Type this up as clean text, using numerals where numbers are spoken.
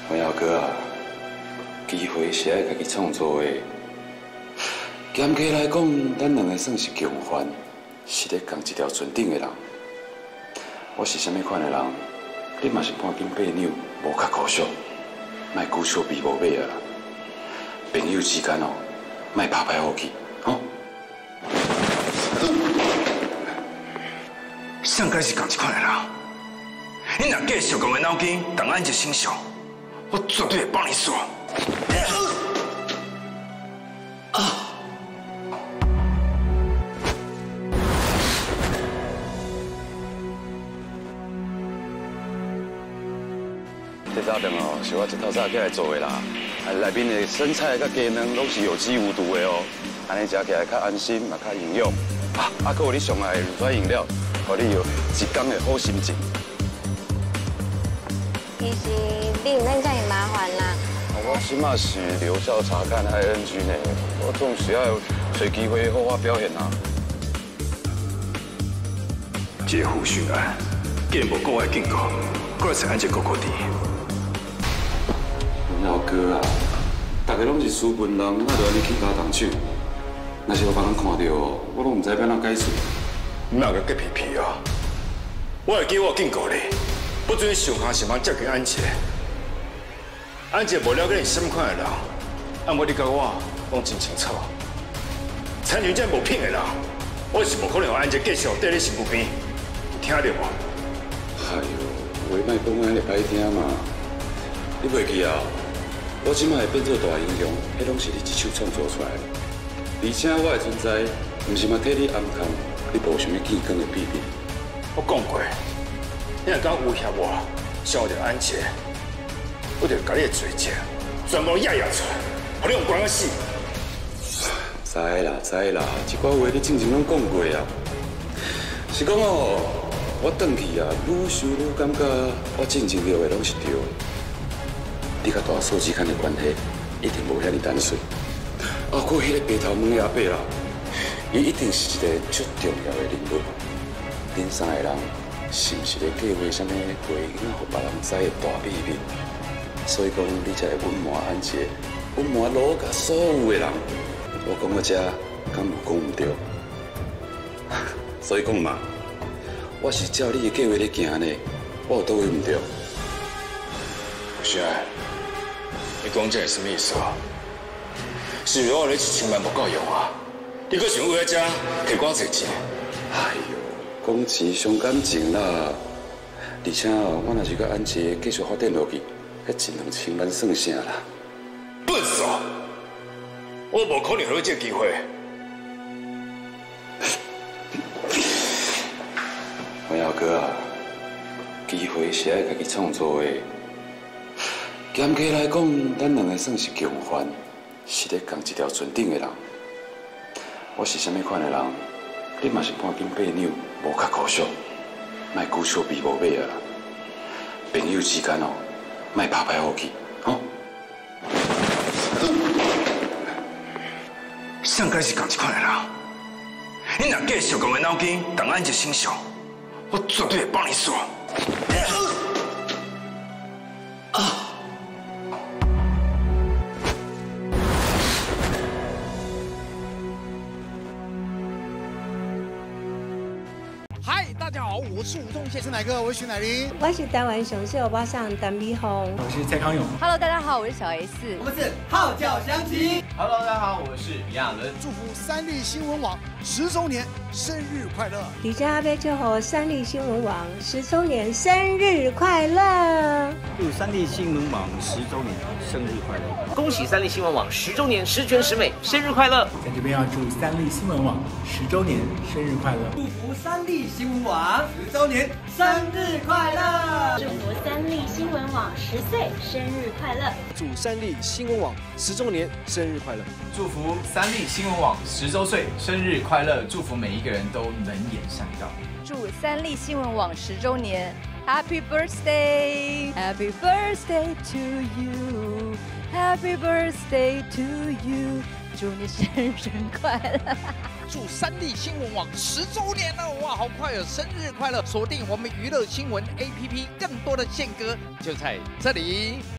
我耀哥啊，机会是爱家己创造的。严格来讲，咱两个算是共犯，是咧同一条船顶的人。我是啥物款的人，你嘛是半斤八两，无较可惜，莫久笑比无尾啊！朋友之间哦，莫拍拍好气，吼。 上该是同一款的人，你若继续跟我脑筋动安杰身上，我绝对会帮你耍。 这早顿哦，是我一透早起来做的啦。内面的生菜甲鸡卵拢是有机无毒的哦，安尼食起来较安心，嘛较营养。啊，还有你上爱的乳酸饮料，互你有一天的好心情。 其实你唔免这样麻烦啦。 我起码是留校查看 ING 呢，我总是要找机会好好表现啊。 这复讯案，既然无国外警告，过来找安杰哥哥弟。 老哥啊，大家拢是斯文人，哪就安尼起家动手？若是有别人看到，我拢唔知要怎解释。 你哪个急皮皮啊？我会记我警告你，不准上下想忙接近安杰。安杰无了解你什么款的人，按我你甲我讲真清楚。参与这无品的人，我是无可能让安杰继续缀你身躯边，听到无？ 哎呦，话莫讲安尼歹听嘛。你袂记啊？我即摆会变做大英雄，迄拢是你一手创造出来的。而且我的存在，毋是嘛替你暗扛，你无啥物见光的秘密。 我讲过，你若敢威胁我，伤着安杰，我就把你的罪证全部压出来，互你用关死。 知啦知啦，这寡话你之前拢讲过啊。是讲哦，我转去啊，愈想愈感觉我进前做的拢是对的。你甲大嫂之间的关系一定无遐尼单纯。啊，过迄个白头毛的阿伯啦，伊一定是一个最重要的人物。恁三个人是毋是咧计划啥物回囡仔，互别人知的大秘密？所以讲，你才会隐瞒安杰，隐瞒罗甲所有的人。我讲到这，敢有讲唔对？所以讲嘛，我是照你的计划咧行呢，我有倒位唔对？ 不是啊，你讲这是什么意思啊？是因为我你1,000万不够用啊？你搁想为了这摕我侪钱？ 哎呦，讲钱伤感情啦！而且哦，我若是甲安杰继续发展落去，迄1、2千万算啥啦？ 笨傻！我无可能有这机会。 我耀哥啊，机会是爱家己创造的。严格来讲，咱两个算是共犯，是咧同一条船顶的人。我是啥物款的人，你嘛是半斤八两，无较可惜，莫久笑比无尾啊！朋友之间哦，莫拍拍好气，吼。 上该是同一款的人，你若继续跟我脑筋动安杰身上，我绝对会帮你耍。 嗨，大家好，我是吴宗宪，是哪个？我是徐乃麟， 我是台湾上秀巴上陈美凤。 我是蔡康永。 Hello， 大家好，我是小 S。 我们是号角响起。 Hello， 大家好，我是李亚伦。 祝福三立新闻网10周年生日快乐！ 李佳贝祝福三立新闻网10周年生日快乐！ 祝三立新闻网10周年生日快乐！ 恭喜三立新闻网10周年十全十美，生日快乐！ 在这边要祝三立新闻网10周年生日快乐！ 祝福三立新闻网10周年生日快乐！ 祝福三立新闻网10岁生日快乐！ 祝三立新闻网10周年生日快乐！ 祝福三立新闻网10周岁生日快乐！祝福每一个人都能言善道。 祝三立新闻网10周年 Happy Birthday Happy Birthday to you Happy Birthday to you 祝你生日快乐！ 祝三立新闻网10周年了，哇，好快哦！生日快乐！锁定我们娱乐新闻 APP， 更多的宪歌就在这里。